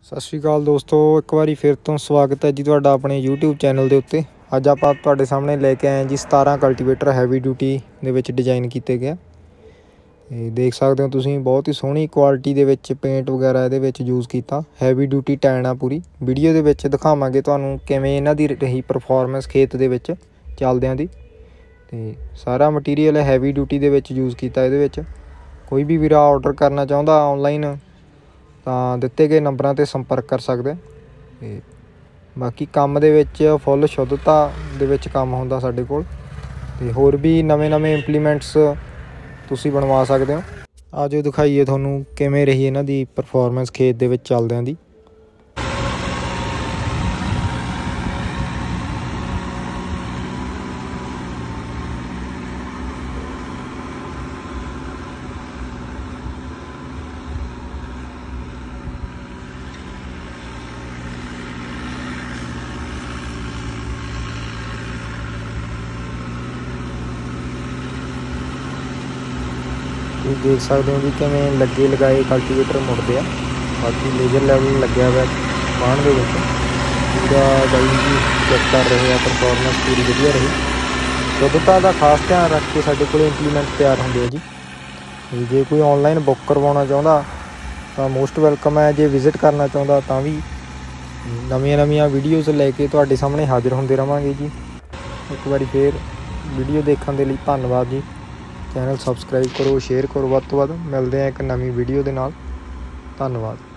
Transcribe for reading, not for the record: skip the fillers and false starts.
सत श्री अकाल दोस्तों, एक बार फिर तो स्वागत है जी तुहाडा अपने यूट्यूब चैनल के उत्ते। अज आप तुहाडे सामने लेके आए जी 17 कल्टीवेटर हैवी ड्यूटी दे विच डिजाइन किए गए। देख सकते हो तुसीं बहुत ही सोहनी क्वालिटी दे विच पेंट वगैरह इहदे विच यूज़ किया। हैवी ड्यूटी टैन आ पूरी। वीडियो दे विच दिखावांगे तुहानूं किवें इन्हां दी रही परफॉर्मेंस खेत दे विच चलदिआं दी। ते सारा मटीरियल हैवी ड्यूटी दे विच यूज़ किया। इहदे विच कोई भी वीरा ऑर्डर करना चाहुंदा ऑनलाइन ਤਾਂ ਦਿੱਤੇ ਗਏ ਨੰਬਰਾਂ 'ਤੇ ਸੰਪਰਕ ਕਰ ਸਕਦੇ। ਤੇ ਬਾਕੀ ਕੰਮ ਦੇ ਵਿੱਚ ਫੁੱਲ ਸ਼ੁੱਧਤਾ ਦੇ ਵਿੱਚ ਕੰਮ ਹੁੰਦਾ ਸਾਡੇ ਕੋਲ, ਤੇ ਹੋਰ ਵੀ ਨਵੇਂ ਇੰਪਲੀਮੈਂਟਸ ਤੁਸੀਂ ਬਣਵਾ ਸਕਦੇ ਹੋ। ਆ ਜੋ ਦਿਖਾਈਏ ਤੁਹਾਨੂੰ ਕਿਵੇਂ ਰਹੀ ਇਹਨਾਂ ਦੀ ਪਰਫਾਰਮੈਂਸ ਖੇਤ ਦੇ ਵਿੱਚ ਚੱਲਦਿਆਂ ਦੀ। ਤੁਸੀਂ देख सकते हो भी किमें लगे लगाए कल्टीवेटर मुड़ते हैं। बाकी लेजर लैवल लग्या हुआ बाण दे विच पूरा बाई जी चेक कर रहे हैं। परफॉर्मेंस पूरी वधिया रही। शुद्धता का खास ध्यान रख के साडे कोल इंप्लीमेंट तैयार होंदे जी। जे कोई ऑनलाइन बुक करवाउणा चाहुंदा तां मोस्ट वेलकम है। जे विजिट करना चाहुंदा तां भी नवीं वीडियोज़ लैके तुहाडे सामने हाजिर होंदे रहांगे जी। एक बार फिर वीडियो देखने के लिए धन्नवाद जी। चैनल सबसक्राइब करो, शेयर करो, वध तो वध। मिलते हैं एक नवीं वीडियो के नाल। धन्नवाद।